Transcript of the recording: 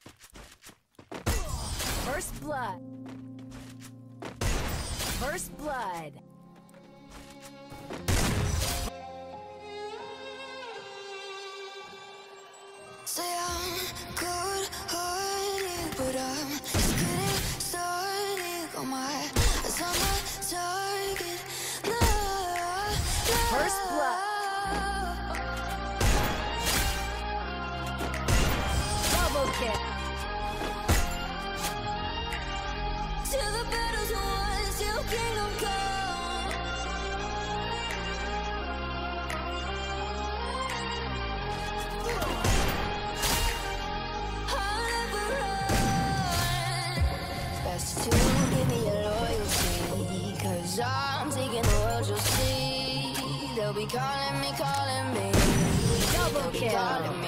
First blood. First blood. Say I'm good-hearted, but I'm just getting started on my target. First blood. Double kill. Till the battle's won, till kingdom come. Best to give me your loyalty, 'cause I'm taking the world, you'll see. They'll be calling me. Double kill.